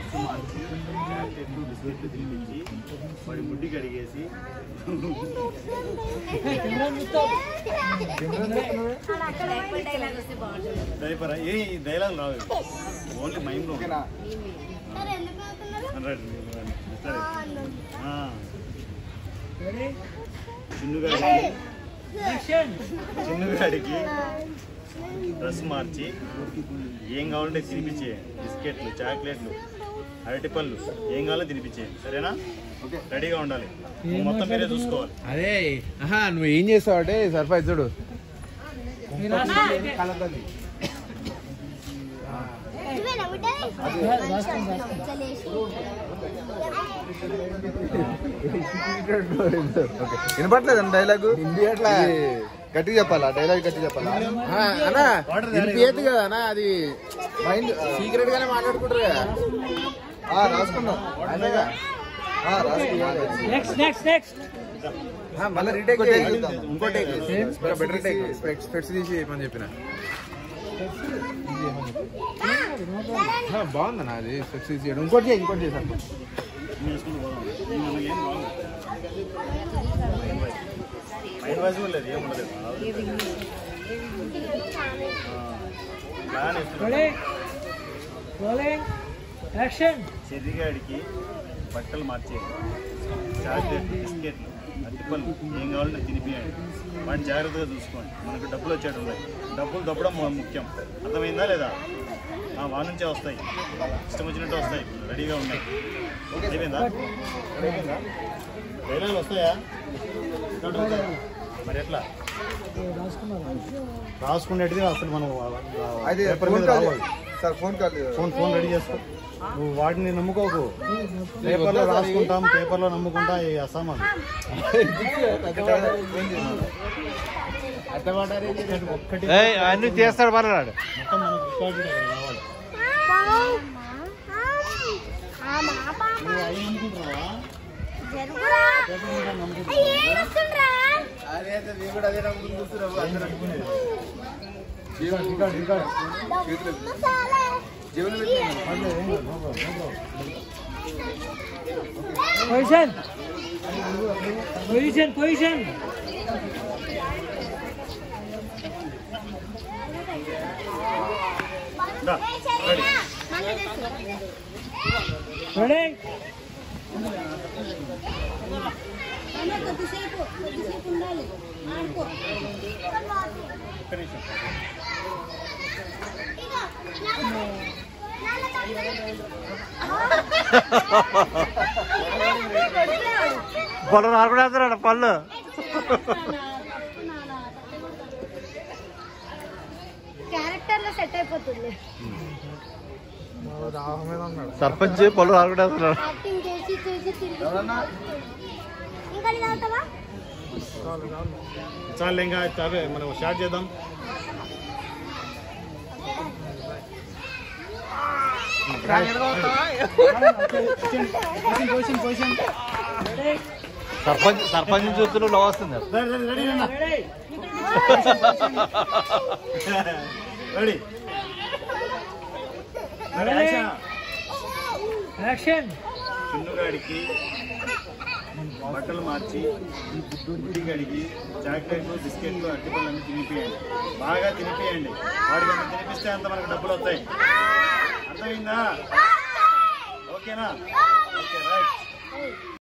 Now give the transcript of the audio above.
మార్చి చాక్లెట్లు బిస్కెట్లు తినిపించి వాడి ముడ్డి కడిగేసి డైపరా ఏ డైలాగ్ రావు, ఓన్లీ మైండ్లో చిన్నుగాడికి డ్రెస్ మార్చి ఏం కావాలంటే తినిపించే, బిస్కెట్లు చాక్లెట్లు అరటిపళ్ళు ఏం కావాలో తినిపించే, సరేనా? రెడీగా ఉండాలి, మొత్తం మీరే చూసుకోవాలి. అదే నువ్వు ఏం చేస్తావు అంటే సర్ప్రైజ్ చూడు. వినపట్లేదండి డైలాగ్? అట్లా గట్టి చెప్పాలా? డైలాగ్ గట్టి చెప్పాలా అన్నా? వినిపించదు కదా అన్నా, అది మైండ్ సీక్రెట్ గానే మాట్లాడుకుంటారు కదా. రాసుకున్నాం అదేగా, మళ్ళీ రీటేక్ ఇంకో టేక్, బెటర్ టేక్, స్పెట్స్ తీసి ఏమని చెప్పిన. బాగుందన్నా అది స్పెట్స్ తీసి ఇంకోటి చేశాను. చెర్రిగాడికి బట్టలు మార్చేయండి, చాక్లెట్లు బిస్కెట్లు అరటిపళ్ళు ఏం కావాలంటే తినిపియండి, వాడిని జాగ్రత్తగా చూసుకోండి. మనకు డబ్బులు వచ్చేటు ఉన్నాయి, డబ్బులు దప్పడం ముఖ్యం, అర్థమైందా లేదా? వాళ్ళ నుంచే వస్తాయి, ఇష్టం వచ్చినట్టు వస్తాయి, రెడీగా ఉన్నాయి. అయిపోయిందా? డైలాగులు వస్తాయా? మరి ఎట్లా రాసుకునేటిది అసలు మనం ఫోన్ రెడీ చేసుకో. నువ్వు వాటిని నమ్ముకోకు, పేపర్లో రాసుకుంటాం, పేపర్లో నమ్ముకుంటా ఈ అసామాన్. అన్ని చేస్తాడు మళ్ళీ మొత్తం మనకు రికార్డు రావాలి. నువ్వు అవి అనుకుంటున్నావా? పొజిషన్ పళ్ళు రాకుండా పళ్ళు క్యారెక్టర్ లో సెట్ అయిపోతుంది. సర్పంచ్ పళ్ళు రాకుండా చాలు ఇంకా మనం స్టార్ట్ చేద్దాం. సర్పంచ్ చూస్తూ లవ్ వస్తుంది. చిన్నుగాడికి బట్టలు మార్చి బుడ్డి గడికి చాక్లెట్లు బిస్కెట్లు అరటిపళ్ళు అన్ని తినిపియండి, బాగా తినిపియండి. వాడికి అంత తినిపిస్తే అంత మనకు డబ్బులు వస్తాయి, అర్థమైందా? ఓకేనా? Okay right.